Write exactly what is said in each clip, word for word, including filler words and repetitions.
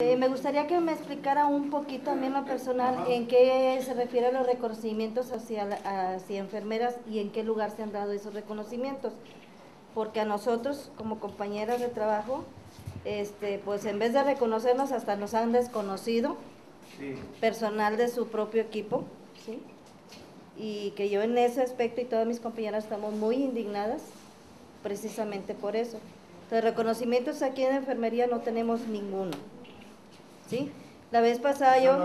Eh, me gustaría que me explicara un poquito a mí en lo personal en qué se refiere a los reconocimientos hacia, hacia enfermeras y en qué lugar se han dado esos reconocimientos, porque a nosotros como compañeras de trabajo, este, pues en vez de reconocernos hasta nos han desconocido, sí, personal de su propio equipo, ¿sí? Y que yo en ese aspecto y todas mis compañeras estamos muy indignadas precisamente por eso. Entonces, reconocimientos aquí en enfermería no tenemos ninguno, ¿sí? La vez pasada yo,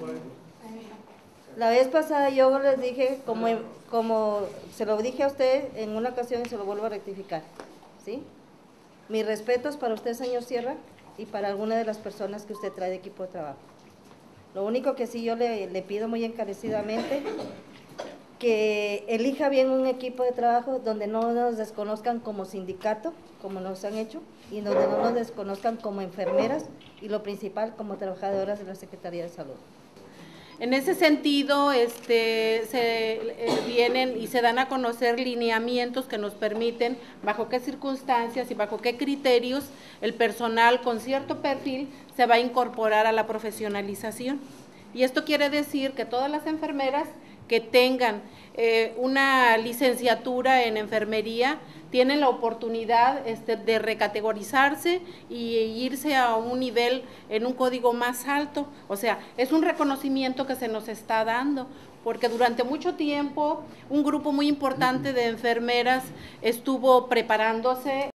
la vez pasada yo les dije, como, como se lo dije a usted en una ocasión y se lo vuelvo a rectificar, ¿sí? Mis respetos para usted, señor Sierra, y para alguna de las personas que usted trae de equipo de trabajo. Lo único que sí yo le, le pido muy encarecidamente, que elija bien un equipo de trabajo donde no nos desconozcan como sindicato, como nos han hecho, y donde no nos desconozcan como enfermeras y lo principal como trabajadoras de la Secretaría de Salud. En ese sentido, este, se eh, vienen y se dan a conocer lineamientos que nos permiten bajo qué circunstancias y bajo qué criterios el personal con cierto perfil se va a incorporar a la profesionalización. Y esto quiere decir que todas las enfermeras que tengan eh, una licenciatura en enfermería tienen la oportunidad este, de recategorizarse y irse a un nivel en un código más alto. O sea, es un reconocimiento que se nos está dando, porque durante mucho tiempo un grupo muy importante de enfermeras estuvo preparándose